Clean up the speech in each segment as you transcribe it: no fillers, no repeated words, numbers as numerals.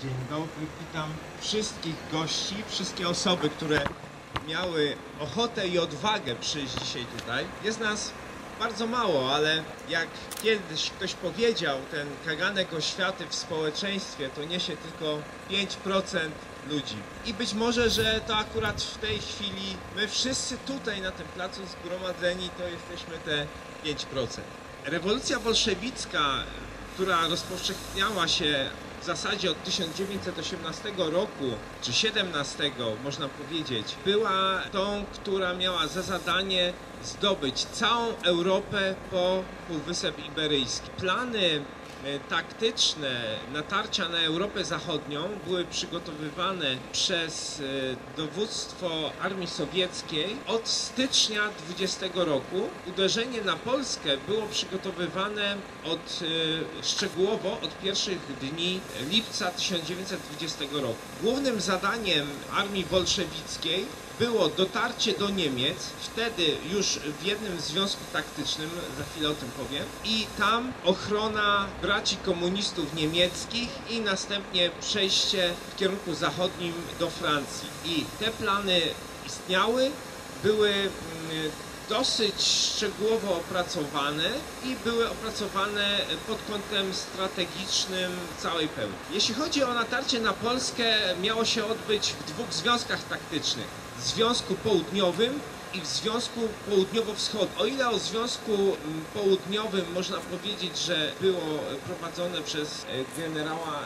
Dzień dobry, witam wszystkich gości, wszystkie osoby, które miały ochotę i odwagę przyjść dzisiaj tutaj. Jest nas bardzo mało, ale jak kiedyś ktoś powiedział, ten kaganek oświaty w społeczeństwie to niesie tylko 5% ludzi. I być może, że to akurat w tej chwili my wszyscy tutaj na tym placu zgromadzeni to jesteśmy te 5%. Rewolucja bolszewicka, która rozpowszechniała się w zasadzie od 1918 roku, czy 17 można powiedzieć, była tą, która miała za zadanie zdobyć całą Europę po Półwysep Iberyjski. Plany taktyczne natarcia na Europę Zachodnią były przygotowywane przez dowództwo Armii Sowieckiej od stycznia 20 roku. Uderzenie na Polskę było przygotowywane szczegółowo od pierwszych dni lipca 1920 roku. Głównym zadaniem Armii Bolszewickiej było dotarcie do Niemiec, wtedy już w jednym związku taktycznym, za chwilę o tym powiem, i tam ochrona braci komunistów niemieckich i następnie przejście w kierunku zachodnim do Francji. I te plany istniały, były dosyć szczegółowo opracowane i były opracowane pod kątem strategicznym w całej pełni. Jeśli chodzi o natarcie na Polskę, miało się odbyć w dwóch związkach taktycznych. W Związku Południowym i w Związku Południowo-Wschodnim. O ile o Związku Południowym można powiedzieć, że było prowadzone przez generała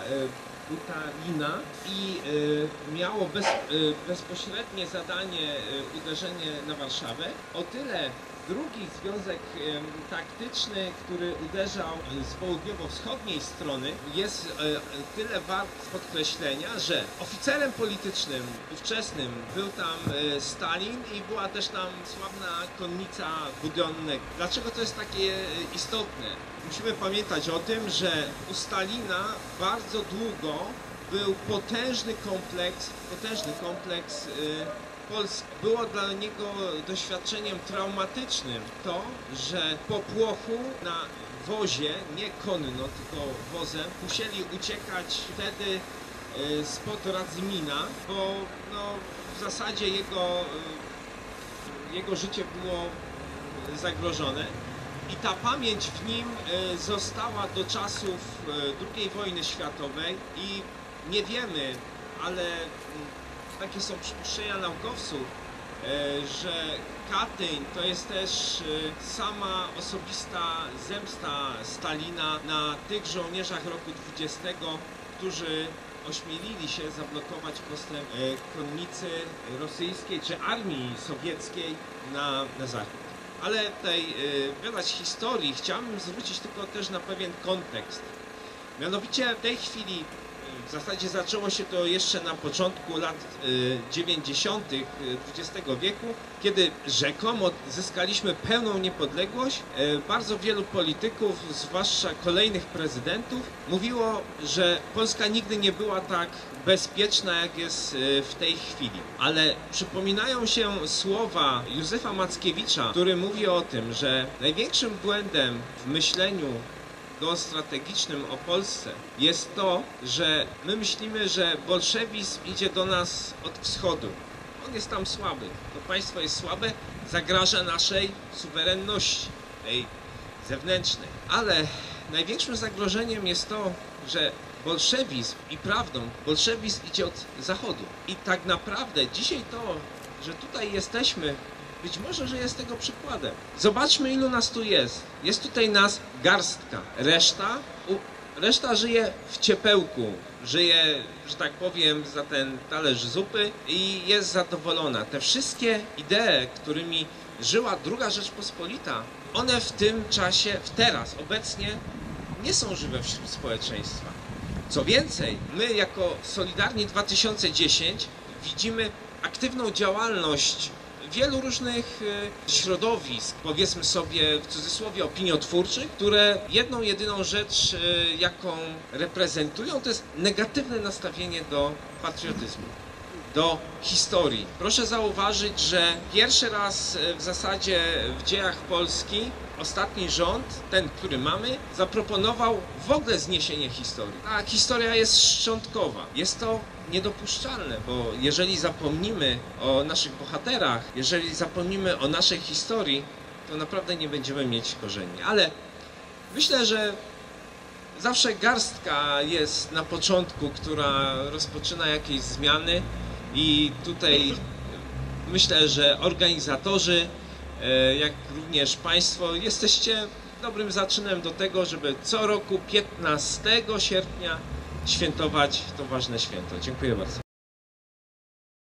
Butarina i miało bezpośrednie zadanie uderzenie na Warszawę, o tyle drugi związek taktyczny, który uderzał z południowo-wschodniej strony, jest tyle wart podkreślenia, że oficerem politycznym ówczesnym był tam Stalin i była też tam sławna konnica Budionnego. Dlaczego to jest takie istotne? Musimy pamiętać o tym, że u Stalina bardzo długo był potężny kompleks Polski. Było dla niego doświadczeniem traumatycznym to, że po płochu na wozie, nie konno, tylko wozem, musieli uciekać wtedy spod Radzymina, bo w zasadzie jego życie było zagrożone. I ta pamięć w nim została do czasów II wojny światowej i nie wiemy, ale takie są przypuszczenia naukowców, że Katyń to jest też sama osobista zemsta Stalina na tych żołnierzach roku 20, którzy ośmielili się zablokować postęp konnicy rosyjskiej czy armii sowieckiej na zachód. Ale tutaj gadać historii, chciałbym zwrócić tylko też na pewien kontekst. Mianowicie w tej chwili, w zasadzie zaczęło się to jeszcze na początku lat 90. XX wieku, kiedy rzekomo zyskaliśmy pełną niepodległość. Bardzo wielu polityków, zwłaszcza kolejnych prezydentów, mówiło, że Polska nigdy nie była tak bezpieczna, jak jest w tej chwili. Ale przypominają się słowa Józefa Mackiewicza, który mówi o tym, że największym błędem w myśleniu geostrategicznym o Polsce jest to, że my myślimy, że bolszewizm idzie do nas od wschodu. On jest tam słaby. To państwo jest słabe, zagraża naszej suwerenności, tej zewnętrznej. Ale największym zagrożeniem jest to, że bolszewizm i prawdą, bolszewizm idzie od zachodu. I tak naprawdę dzisiaj to, że tutaj jesteśmy, być może, że jest tego przykładem. Zobaczmy, ilu nas tu jest. Jest tutaj nas garstka. Reszta żyje w ciepełku. Żyje, że tak powiem, za ten talerz zupy i jest zadowolona. Te wszystkie idee, którymi żyła II Rzeczpospolita, one w tym czasie, teraz, obecnie nie są żywe wśród społeczeństwa. Co więcej, my jako Solidarni 2010 widzimy aktywną działalność wielu różnych środowisk, powiedzmy sobie w cudzysłowie opiniotwórczych, które jedną jedyną rzecz, jaką reprezentują, to jest negatywne nastawienie do patriotyzmu, do historii. Proszę zauważyć, że pierwszy raz w zasadzie w dziejach Polski ostatni rząd, ten, który mamy, zaproponował w ogóle zniesienie historii. A historia jest szczątkowa. Jest to niedopuszczalne, bo jeżeli zapomnimy o naszych bohaterach, jeżeli zapomnimy o naszej historii, to naprawdę nie będziemy mieć korzeni. Ale myślę, że zawsze garstka jest na początku, która rozpoczyna jakieś zmiany i tutaj myślę, że organizatorzy, jak również Państwo, jesteście dobrym zaczynem do tego, żeby co roku 15 sierpnia świętować to ważne święto. Dziękuję bardzo.